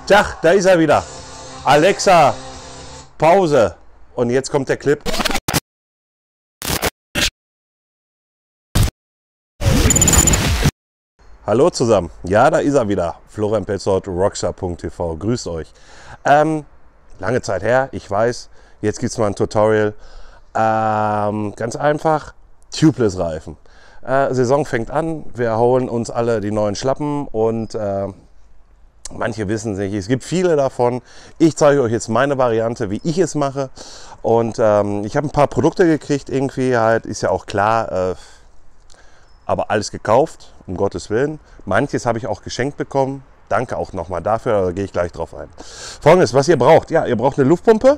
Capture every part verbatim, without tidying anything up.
Tach, da ist er wieder. Alexa, Pause. Und jetzt kommt der Clip. Hallo zusammen. Ja, da ist er wieder. Florian Petzold, rockstar punkt t v. Grüßt euch. Ähm, lange Zeit her, ich weiß. Jetzt gibt es mal ein Tutorial. Ähm, ganz einfach. Tubeless Reifen. Äh, Saison fängt an. Wir holen uns alle die neuen Schlappen und äh, manche wissen es nicht. Es gibt viele davon. Ich zeige euch jetzt meine Variante, wie ich es mache. Und ähm, ich habe ein paar Produkte gekriegt. Irgendwie halt, ist ja auch klar. Äh, aber alles gekauft, um Gottes Willen. Manches habe ich auch geschenkt bekommen. Danke auch nochmal dafür, da gehe ich gleich drauf ein. Folgendes, was ihr braucht. Ja, ihr braucht eine Luftpumpe.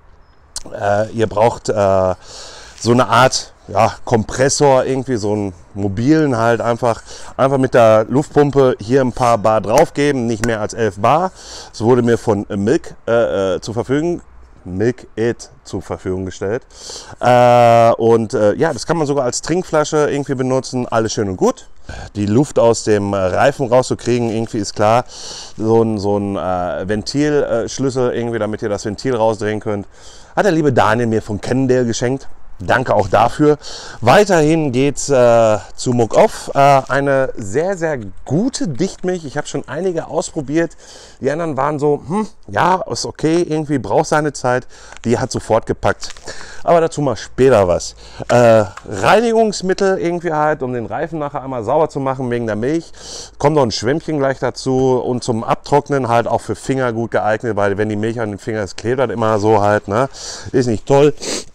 Äh, ihr braucht äh, so eine Art ja, Kompressor, irgendwie so einen mobilen halt einfach. Einfach mit der Luftpumpe hier ein paar Bar drauf geben, nicht mehr als elf Bar. Das wurde mir von Milk äh, zur Verfügung Milk It zur Verfügung gestellt. Äh, und äh, ja, das kann man sogar als Trinkflasche irgendwie benutzen. Alles schön und gut. Die Luft aus dem Reifen rauszukriegen, irgendwie ist klar. So ein, so ein äh, Ventilschlüssel irgendwie, damit ihr das Ventil rausdrehen könnt. Hat der liebe Daniel mir von Cannondale geschenkt. Danke auch dafür. Weiterhin geht es äh, zu Muck Off. Äh, eine sehr, sehr gute Dichtmilch. Ich habe schon einige ausprobiert. Die anderen waren so, hm, ja, ist okay, irgendwie braucht seine Zeit. Die hat sofort gepackt. Aber dazu mal später was. Äh, Reinigungsmittel irgendwie halt, um den Reifen nachher einmal sauber zu machen wegen der Milch. Kommt noch ein Schwämmchen gleich dazu. Und zum Abtrocknen halt auch für Finger gut geeignet, weil wenn die Milch an den Fingern ist, klebt das immer so halt. Ne? Ist nicht toll.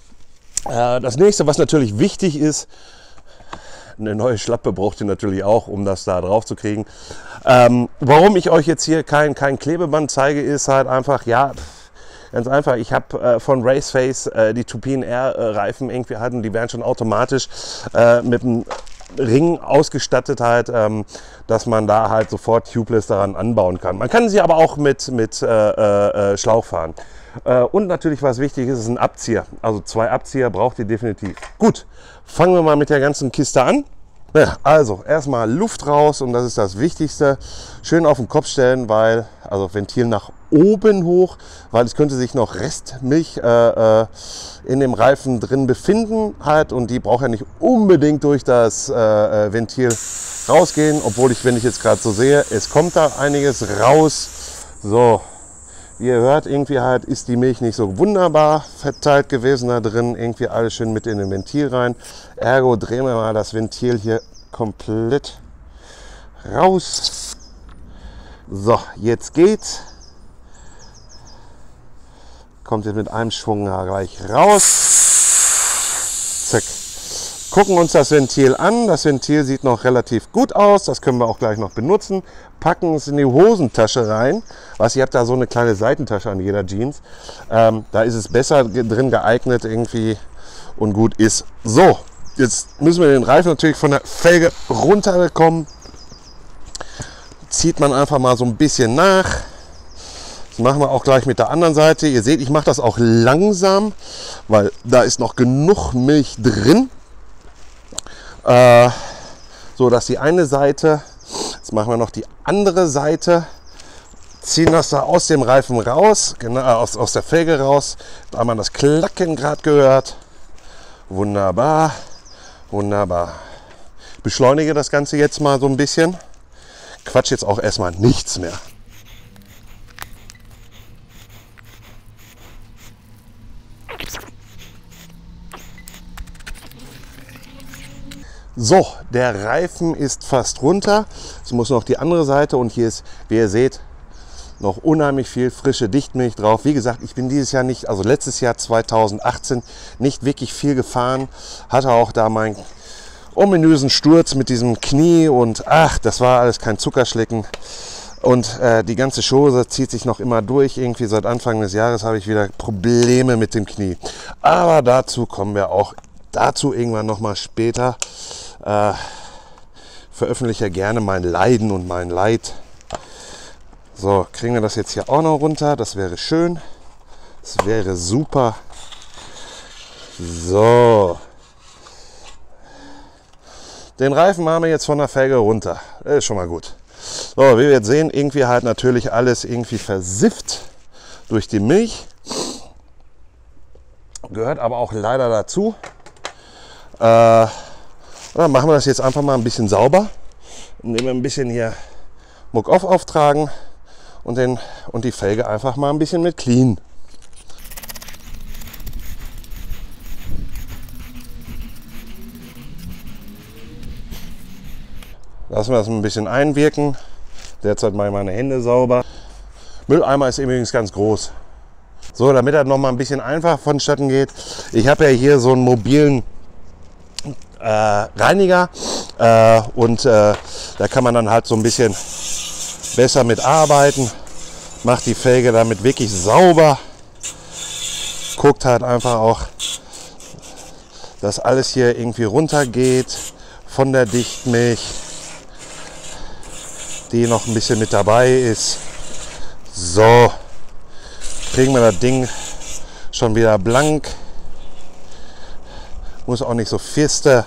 Das nächste, was natürlich wichtig ist, eine neue Schlappe braucht ihr natürlich auch, um das da drauf zu kriegen. Ähm, warum ich euch jetzt hier kein, kein Klebeband zeige, ist halt einfach, ja, ganz einfach. Ich habe äh, von Raceface äh, die Tupin Air äh, Reifen irgendwie hatten, die werden schon automatisch äh, mit einem Ring ausgestattet halt, ähm, dass man da halt sofort Tubeless daran anbauen kann. Man kann sie aber auch mit, mit äh, äh, Schlauch fahren. Äh, und natürlich, was wichtig ist, ist ein Abzieher. Also zwei Abzieher braucht ihr definitiv. Gut, fangen wir mal mit der ganzen Kiste an. Ja, also erstmal Luft raus und das ist das Wichtigste. Schön auf den Kopf stellen, weil, also Ventil nach oben hoch, weil es könnte sich noch Restmilch äh, äh, in dem Reifen drin befinden halt und die braucht ja nicht unbedingt durch das äh, Ventil rausgehen, obwohl ich, wenn ich jetzt gerade so sehe, es kommt da einiges raus. So, wie ihr hört, irgendwie halt ist die Milch nicht so wunderbar verteilt gewesen da drin. Irgendwie alles schön mit in den Ventil rein. Ergo drehen wir mal das Ventil hier komplett raus. So, jetzt geht's. Kommt jetzt mit einem Schwung gleich raus. Zack. Gucken uns das Ventil an. Das Ventil sieht noch relativ gut aus. Das können wir auch gleich noch benutzen. Packen es in die Hosentasche rein. Was, ihr habt da so eine kleine Seitentasche an jeder Jeans. Ähm, da ist es besser drin geeignet irgendwie und gut ist. So, jetzt müssen wir den Reifen natürlich von der Felge runterbekommen. Zieht man einfach mal so ein bisschen nach. Das machen wir auch gleich mit der anderen Seite. Ihr seht, ich mache das auch langsam, weil da ist noch genug Milch drin. Äh, so, dass die eine Seite, jetzt machen wir noch die andere Seite, ziehen das da aus dem Reifen raus, genau, aus, aus der Felge raus, da haben wir das Klacken gerade gehört. Wunderbar, wunderbar. Beschleunige das Ganze jetzt mal so ein bisschen. Quatsch jetzt auch erstmal nichts mehr. So, der Reifen ist fast runter. Es muss noch die andere Seite und hier ist, wie ihr seht, noch unheimlich viel frische Dichtmilch drauf. Wie gesagt, ich bin dieses Jahr nicht, also letztes Jahr zweitausendachtzehn, nicht wirklich viel gefahren. Hatte auch da meinen ominösen Sturz mit diesem Knie und ach, das war alles kein Zuckerschlecken. Und äh, die ganze Chose zieht sich noch immer durch. Irgendwie seit Anfang des Jahres habe ich wieder Probleme mit dem Knie. Aber dazu kommen wir auch dazu irgendwann noch mal später. Äh, veröffentliche gerne mein Leiden und mein Leid. So, kriegen wir das jetzt hier auch noch runter. Das wäre schön. Das wäre super. So. Den Reifen haben wir jetzt von der Felge runter. Das ist schon mal gut. So, wie wir jetzt sehen, irgendwie halt natürlich alles irgendwie versifft durch die Milch. Gehört aber auch leider dazu. Äh, dann machen wir das jetzt einfach mal ein bisschen sauber. Indem wir ein bisschen hier Muck-Off auftragen und, den, und die Felge einfach mal ein bisschen mit clean. Lassen wir das ein bisschen einwirken. Derzeit mache ich meine Hände sauber. Mülleimer ist übrigens ganz groß. So, damit das noch mal ein bisschen einfach vonstatten geht. Ich habe ja hier so einen mobilen äh, Reiniger äh, und äh, da kann man dann halt so ein bisschen besser mit arbeiten. Macht die Felge damit wirklich sauber. Guckt halt einfach auch, dass alles hier irgendwie runtergeht von der Dichtmilch, die noch ein bisschen mit dabei ist. So, kriegen wir das Ding schon wieder blank. Muss auch nicht so feste.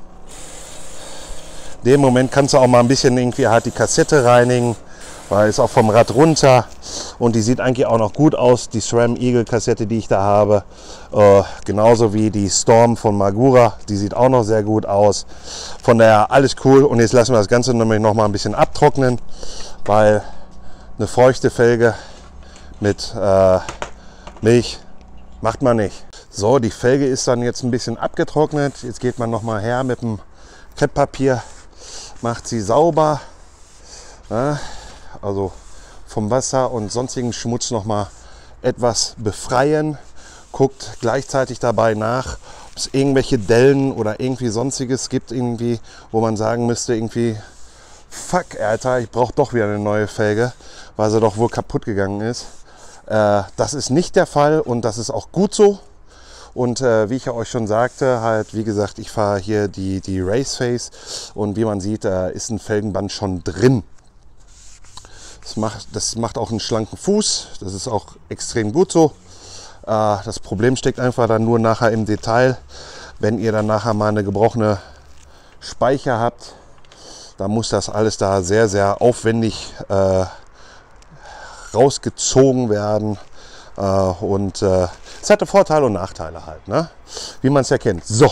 In dem Moment kannst du auch mal ein bisschen irgendwie halt die Kassette reinigen, weil es auch vom Rad runter und die sieht eigentlich auch noch gut aus, die SRAM Eagle Kassette, die ich da habe. Äh, genauso wie die Storm von Magura, die sieht auch noch sehr gut aus. Von daher alles cool und jetzt lassen wir das Ganze nämlich noch mal ein bisschen abtrocknen, weil eine feuchte Felge mit äh, Milch macht man nicht. So, die Felge ist dann jetzt ein bisschen abgetrocknet. Jetzt geht man noch mal her mit dem Krepppapier, macht sie sauber. Ja, also vom Wasser und sonstigen Schmutz noch mal etwas befreien. Guckt gleichzeitig dabei nach, ob es irgendwelche Dellen oder irgendwie sonstiges gibt, irgendwie, wo man sagen müsste, irgendwie, fuck, Alter, ich brauche doch wieder eine neue Felge, weil sie doch wohl kaputt gegangen ist. Äh, das ist nicht der Fall und das ist auch gut so. Und äh, wie ich ja euch schon sagte, halt, wie gesagt, ich fahre hier die, die Raceface und wie man sieht, da ist ein Felgenband schon drin. Das macht, das macht auch einen schlanken Fuß, das ist auch extrem gut so. Äh, das Problem steckt einfach dann nur nachher im Detail, wenn ihr dann nachher mal eine gebrochene Speicher habt. Da muss das alles da sehr, sehr aufwendig äh, rausgezogen werden. Äh, und äh, es hatte Vorteile und Nachteile halt, ne? Wie man es ja kennt. So.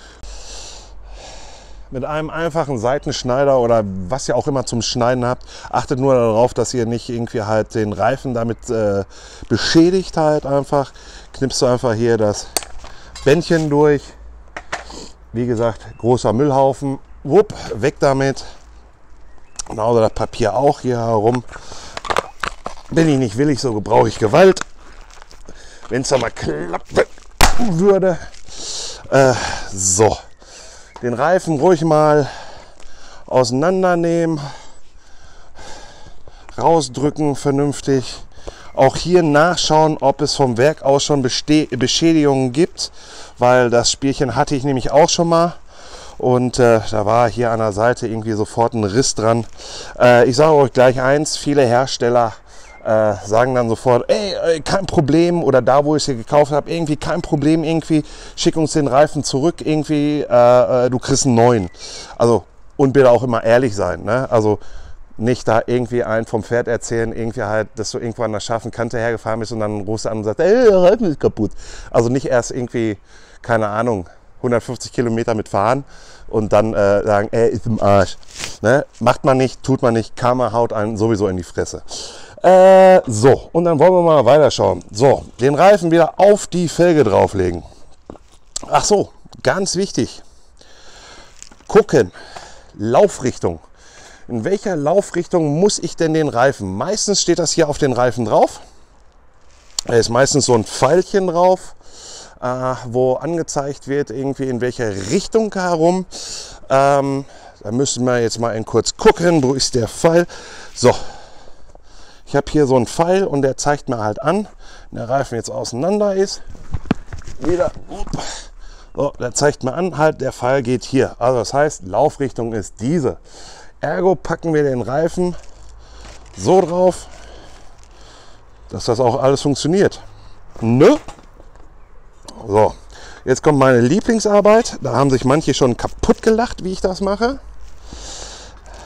Mit einem einfachen Seitenschneider oder was ihr auch immer zum Schneiden habt, achtet nur darauf, dass ihr nicht irgendwie halt den Reifen damit äh, beschädigt halt einfach. Knippst du einfach hier das Bändchen durch. Wie gesagt, großer Müllhaufen. Wupp, weg damit. Genauso das Papier auch hier herum. Bin ich nicht willig, so brauche ich Gewalt. Wenn es da mal klappen würde. Äh, so. Den Reifen ruhig mal auseinandernehmen, rausdrücken vernünftig. Auch hier nachschauen, ob es vom Werk aus schon Beste- Beschädigungen gibt, weil das Spielchen hatte ich nämlich auch schon mal. Und äh, da war hier an der Seite irgendwie sofort ein Riss dran. Äh, ich sage euch gleich eins, viele Hersteller Äh, sagen dann sofort, ey, ey, kein Problem, oder da, wo ich sie gekauft habe, irgendwie kein Problem, irgendwie schick uns den Reifen zurück, irgendwie äh, äh, du kriegst einen neuen. Also, und bitte auch immer ehrlich sein, ne? Also nicht da irgendwie einen vom Pferd erzählen, irgendwie halt, dass du irgendwo an der scharfen Kante hergefahren bist und dann rufst du an und sagst, ey, der Reifen ist kaputt. Also nicht erst irgendwie, keine Ahnung, hundertfünfzig Kilometer mitfahren und dann äh, sagen, ey, ist im Arsch. Ne? Macht man nicht, tut man nicht, Karma haut einen sowieso in die Fresse. Äh, so, und dann wollen wir mal weiterschauen. So, den Reifen wieder auf die Felge drauflegen. Ach so, ganz wichtig. Gucken, Laufrichtung. In welcher Laufrichtung muss ich denn den Reifen? Meistens steht das hier auf den Reifen drauf. Da ist meistens so ein Pfeilchen drauf, äh, wo angezeigt wird, irgendwie in welcher Richtung herum. Ähm, da müssen wir jetzt mal kurz gucken, wo ist der Pfeil. So. Ich habe hier so einen Pfeil und der zeigt mir halt an, wenn der Reifen jetzt auseinander ist, wieder, so, der zeigt mir an, halt der Pfeil geht hier. Also das heißt, Laufrichtung ist diese. Ergo packen wir den Reifen so drauf, dass das auch alles funktioniert. Ne? So, jetzt kommt meine Lieblingsarbeit. Da haben sich manche schon kaputt gelacht, wie ich das mache.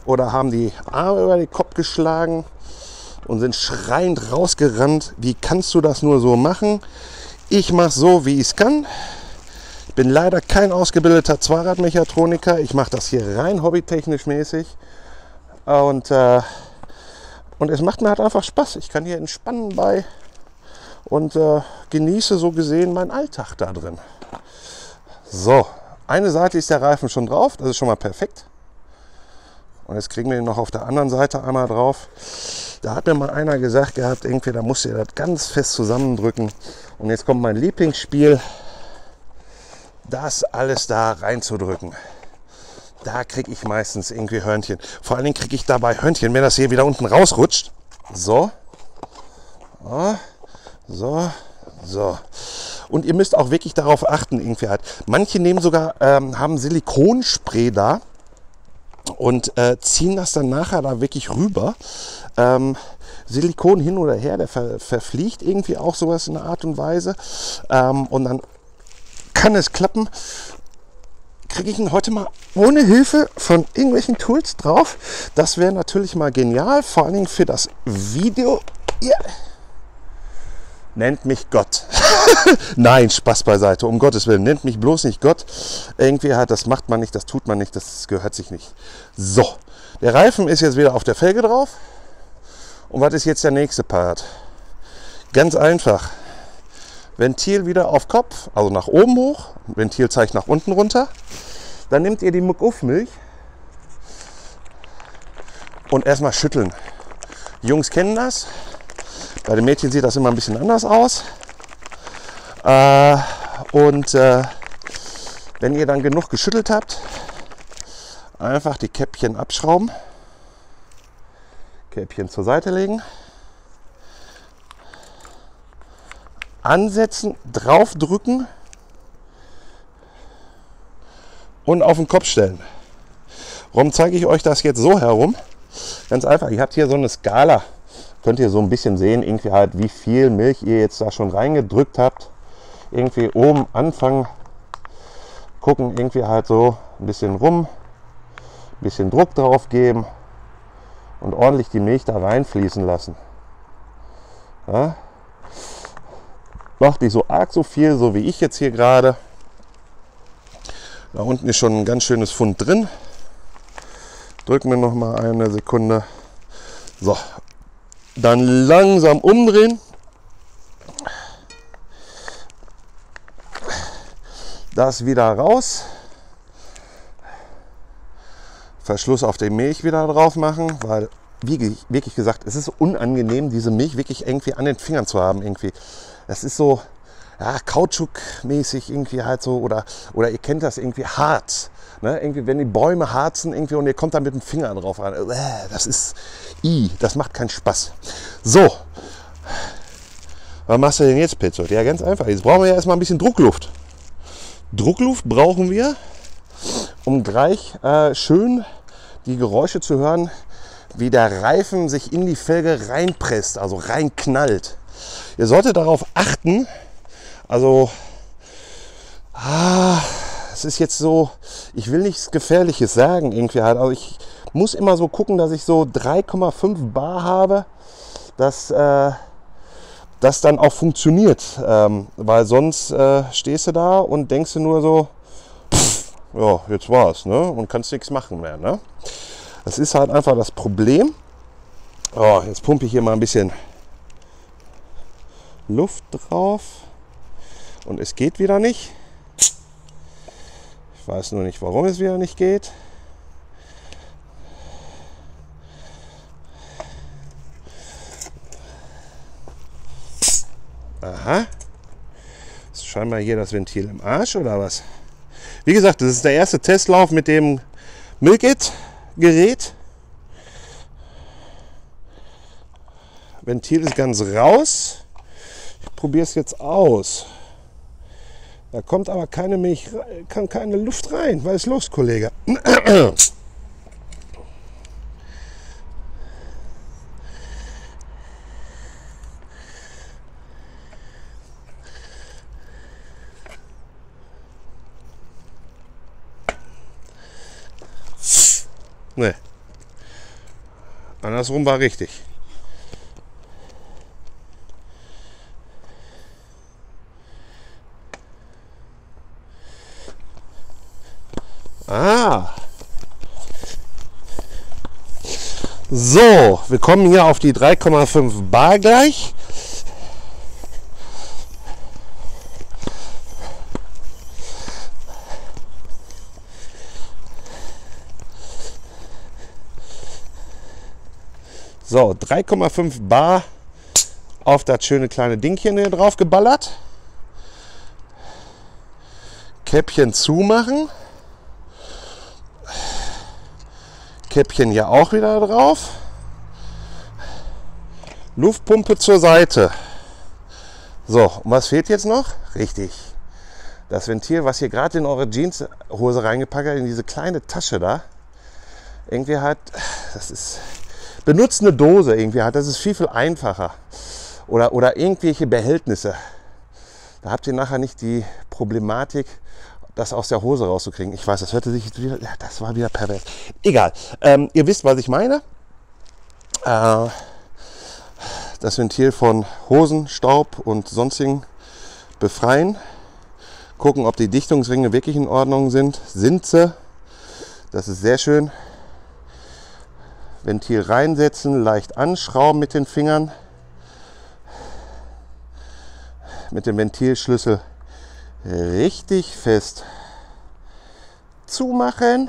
oder haben die Arme über den Kopf geschlagen und sind schreiend rausgerannt. Wie kannst du das nur so machen? Ich mache so, wie ich es kann. Ich bin leider kein ausgebildeter Zweiradmechatroniker. Ich mache das hier rein hobbytechnisch mäßig. Und, äh, und es macht mir halt einfach Spaß. Ich kann hier entspannen bei und äh, genieße so gesehen meinen Alltag da drin. So, eine Seite ist der Reifen schon drauf. Das ist schon mal perfekt. Und jetzt kriegen wir ihn noch auf der anderen Seite einmal drauf. Da hat mir mal einer gesagt gehabt, irgendwie, da musst du das ganz fest zusammendrücken. Und jetzt kommt mein Lieblingsspiel, das alles da reinzudrücken. Da kriege ich meistens irgendwie Hörnchen. Vor allen Dingen kriege ich dabei Hörnchen, wenn das hier wieder unten rausrutscht. So. So. So. Und ihr müsst auch wirklich darauf achten, irgendwie halt. Manche nehmen sogar, ähm, haben Silikonspray da und äh, ziehen das dann nachher da wirklich rüber. Ähm, Silikon hin oder her, der ver verfliegt irgendwie auch sowas in einer Art und Weise. Ähm, und dann kann es klappen. Kriege ich ihn heute mal ohne Hilfe von irgendwelchen Tools drauf. Das wäre natürlich mal genial, vor allen Dingen für das Video. Ihr nennt mich Gott. Nein, Spaß beiseite, um Gottes Willen. Nennt mich bloß nicht Gott. Irgendwie halt, das macht man nicht, das tut man nicht, das gehört sich nicht. So, der Reifen ist jetzt wieder auf der Felge drauf. Und was ist jetzt der nächste Part? Ganz einfach. Ventil wieder auf Kopf, also nach oben hoch. Ventil zeigt nach unten runter. Dann nehmt ihr die Muck-Uff-Milch und erstmal schütteln. Die Jungs kennen das. Bei den Mädchen sieht das immer ein bisschen anders aus. Äh, und äh, wenn ihr dann genug geschüttelt habt, einfach die Käppchen abschrauben. Käppchen zur Seite legen. Ansetzen, draufdrücken und auf den Kopf stellen. Warum zeige ich euch das jetzt so herum? Ganz einfach, ihr habt hier so eine Skala. Könnt ihr so ein bisschen sehen, irgendwie halt, wie viel Milch ihr jetzt da schon reingedrückt habt. Irgendwie oben anfangen, gucken, irgendwie halt so ein bisschen rum, ein bisschen Druck drauf geben und ordentlich die Milch da reinfließen lassen. Ja? Macht nicht so arg so viel, so wie ich jetzt hier gerade. Da unten ist schon ein ganz schönes Pfund drin. Drücken wir noch mal eine Sekunde. So, dann langsam umdrehen. Das wieder raus. Verschluss auf die Milch wieder drauf machen, weil wie wirklich gesagt, es ist unangenehm, diese Milch wirklich irgendwie an den Fingern zu haben irgendwie. Das ist so, ja, Kautschuk-mäßig irgendwie halt so, oder, oder ihr kennt das irgendwie Harz. Ne? Irgendwie, wenn die Bäume harzen irgendwie und ihr kommt da mit dem Finger drauf ran. Das ist, i, das macht keinen Spaß. So, was machst du denn jetzt, Petzold? Ja, ganz einfach. Jetzt brauchen wir ja erstmal ein bisschen Druckluft. Druckluft brauchen wir, um gleich äh, schön die Geräusche zu hören, wie der Reifen sich in die Felge reinpresst, also reinknallt. Ihr solltet darauf achten, also ah, es ist jetzt so, ich will nichts Gefährliches sagen, irgendwie halt, also ich muss immer so gucken, dass ich so drei Komma fünf Bar habe, dass äh, das dann auch funktioniert, ähm, weil sonst äh, stehst du da und denkst du nur so, pff, ja, jetzt war's, ne, und kannst nichts machen mehr, ne. Das ist halt einfach das Problem. Oh, jetzt pumpe ich hier mal ein bisschen Luft drauf und es geht wieder nicht. Ich weiß nur nicht, warum es wieder nicht geht. Aha. Ist scheinbar hier das Ventil im Arsch oder was? Wie gesagt, das ist der erste Testlauf mit dem Milkit-Gerät. Ventil ist ganz raus. Ich probiere es jetzt aus. Da kommt aber keine Milch, kann keine Luft rein. Was ist los, Kollege? Ne. Andersrum war richtig. Ah. So, wir kommen hier auf die drei Komma fünf Bar gleich. So, drei Komma fünf Bar auf das schöne kleine Dingchen hier drauf geballert. Käppchen zumachen. Käppchen hier auch wieder drauf. Luftpumpe zur Seite. So, und was fehlt jetzt noch? Richtig. Das Ventil, was hier gerade in eure Jeanshose reingepackt hat, in diese kleine Tasche da. Irgendwie hat, das ist, benutzt eine Dose irgendwie hat, das ist viel, viel einfacher. Oder, oder irgendwelche Behältnisse. Da habt ihr nachher nicht die Problematik, das aus der Hose rauszukriegen. Ich weiß, das hörte sich jetzt wieder, ja, das war wieder pervers. Egal, ähm, ihr wisst, was ich meine. Äh, das Ventil von Hosen, Staub und sonstigen befreien. Gucken, ob die Dichtungsringe wirklich in Ordnung sind. Sind sie. Das ist sehr schön. Ventil reinsetzen, leicht anschrauben mit den Fingern. Mit dem Ventilschlüssel richtig fest zumachen.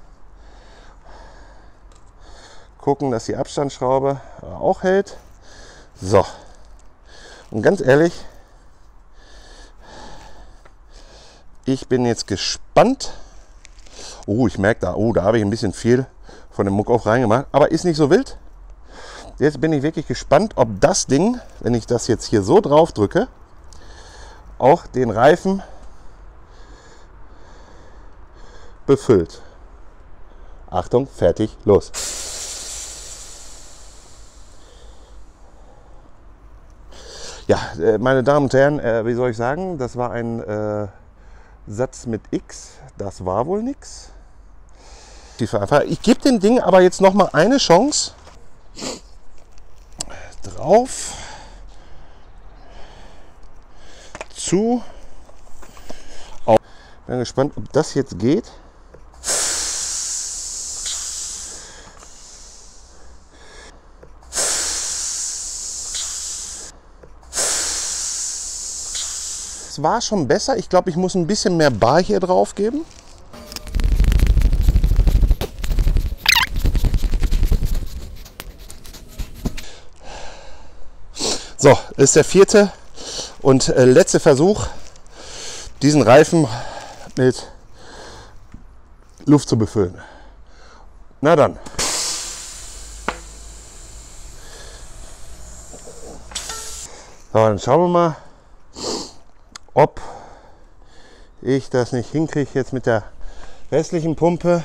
Gucken, dass die Abstandsschraube auch hält. So. Und ganz ehrlich, ich bin jetzt gespannt. Oh, ich merke da, oh, da habe ich ein bisschen viel von dem Muck auch reingemacht. Aber ist nicht so wild. Jetzt bin ich wirklich gespannt, ob das Ding, wenn ich das jetzt hier so drauf drücke, auch den Reifen befüllt. Achtung, fertig, los. Ja, meine Damen und Herren, äh, wie soll ich sagen, das war ein äh, Satz mit X, das war wohl nix. Ich gebe dem Ding aber jetzt noch mal eine Chance. Drauf. Zu. Auf. Bin gespannt, ob das jetzt geht. Es war schon besser. Ich glaube, ich muss ein bisschen mehr Bar hier drauf geben. So, ist der vierte und äh, letzte Versuch, diesen Reifen mit Luft zu befüllen. Na dann. So, dann schauen wir mal, ob ich das nicht hinkriege jetzt mit der restlichen Pumpe.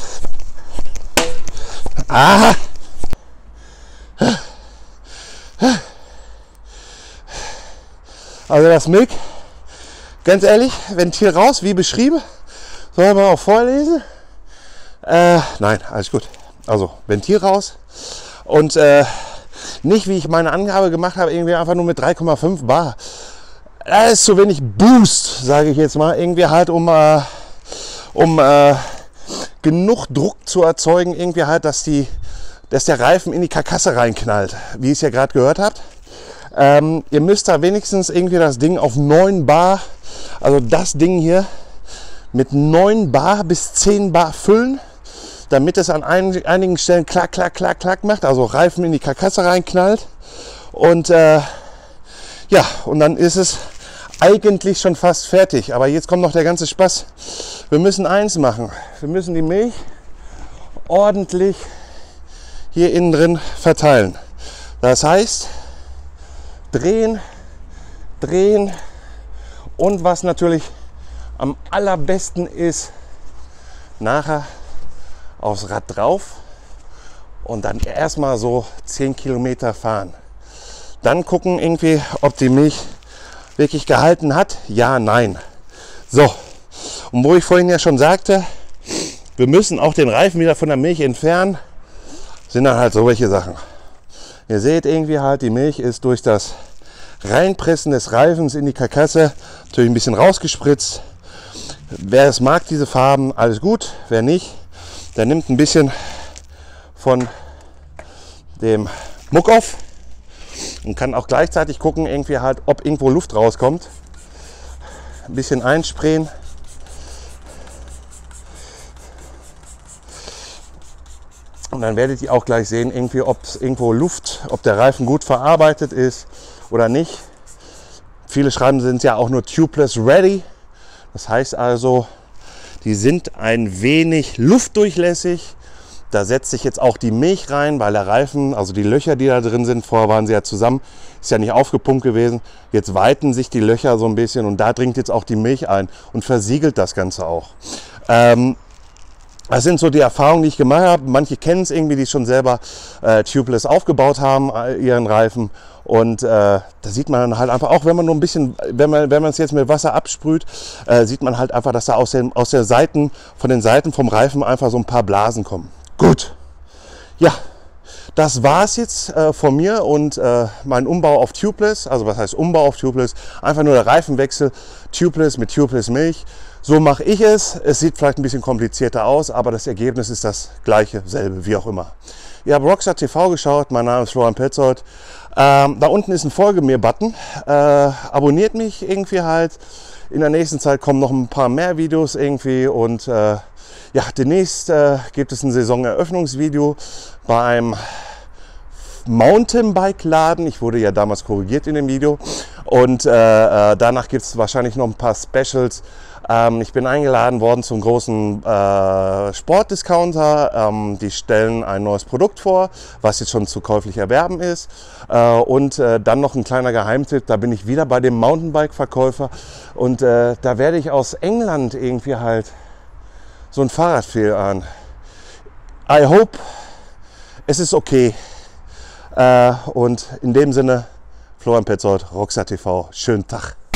Ah! Also das Milk, ganz ehrlich, Ventil raus, wie beschrieben. Soll man auch vorlesen? Äh, nein, alles gut. Also Ventil raus und äh, nicht, wie ich meine Angabe gemacht habe, irgendwie einfach nur mit drei Komma fünf Bar. Das ist zu wenig Boost, sage ich jetzt mal. Irgendwie halt, um, äh, um äh, genug Druck zu erzeugen, irgendwie halt, dass, die, dass der Reifen in die Karkasse reinknallt, wie ihr es ja gerade gehört habt. Ähm, ihr müsst da wenigstens irgendwie das Ding auf neun Bar, also das Ding hier mit neun Bar bis zehn Bar füllen, damit es an ein, einigen Stellen klack, klack, klack, klack macht, also Reifen in die Karkasse reinknallt. Und äh, ja, und dann ist es eigentlich schon fast fertig. Aber jetzt kommt noch der ganze Spaß. Wir müssen eins machen. Wir müssen die Milch ordentlich hier innen drin verteilen. Das heißt, drehen, drehen und was natürlich am allerbesten ist, nachher aufs Rad drauf und dann erstmal so zehn Kilometer fahren. Dann gucken irgendwie, ob die Milch wirklich gehalten hat. Ja, nein. So, und wo ich vorhin ja schon sagte, wir müssen auch den Reifen wieder von der Milch entfernen. sind dann halt so welche Sachen. Ihr seht irgendwie halt, die Milch ist durch das Reinpressen des Reifens in die Karkasse natürlich ein bisschen rausgespritzt. Wer es mag, diese Farben, alles gut. Wer nicht, der nimmt ein bisschen von dem Muck auf und kann auch gleichzeitig gucken, irgendwie halt, ob irgendwo Luft rauskommt. Ein bisschen einsprayen. Und dann werdet ihr auch gleich sehen, irgendwie, ob es irgendwo Luft, ob der Reifen gut verarbeitet ist oder nicht. Viele schreiben, sind ja auch nur tubeless ready. Das heißt also, die sind ein wenig luftdurchlässig. Da setzt sich jetzt auch die Milch rein, weil der Reifen, also die Löcher, die da drin sind, vorher waren sie ja zusammen, ist ja nicht aufgepumpt gewesen. Jetzt weiten sich die Löcher so ein bisschen und da dringt jetzt auch die Milch ein und versiegelt das Ganze auch. Ähm, Das sind so die Erfahrungen, die ich gemacht habe. Manche kennen es irgendwie, die schon selber äh, tubeless aufgebaut haben, äh, ihren Reifen. Und äh, da sieht man dann halt einfach, auch wenn man nur ein bisschen, wenn man wenn man es jetzt mit Wasser absprüht, äh, sieht man halt einfach, dass da aus den, aus der Seiten, von den Seiten vom Reifen einfach so ein paar Blasen kommen. Gut, ja, das war es jetzt äh, von mir und äh, mein Umbau auf tubeless. Also was heißt Umbau auf tubeless? Einfach nur der Reifenwechsel, tubeless mit tubeless Milch. So mache ich es. Es sieht vielleicht ein bisschen komplizierter aus, aber das Ergebnis ist das gleiche, selbe, wie auch immer. Ihr habt Rockstar T V geschaut, mein Name ist Florian Petzold. Ähm, da unten ist ein Folge mir-Button. Äh, abonniert mich irgendwie halt. In der nächsten Zeit kommen noch ein paar mehr Videos irgendwie und äh, ja, demnächst äh, gibt es ein Saisoneröffnungsvideo beim Mountainbike-Laden. Ich wurde ja damals korrigiert in dem Video. Und äh, äh, danach gibt es wahrscheinlich noch ein paar Specials. Ähm, ich bin eingeladen worden zum großen äh, Sportdiscounter. Ähm, die stellen ein neues Produkt vor, was jetzt schon zu käuflich erwerben ist. Äh, und äh, dann noch ein kleiner Geheimtipp. Da bin ich wieder bei dem Mountainbike-Verkäufer. Und äh, da werde ich aus England irgendwie halt so ein Fahrradfehl an. I hope, es ist okay. Äh, und in dem Sinne, Florian Petzold, Rockstar T V, schönen Tag.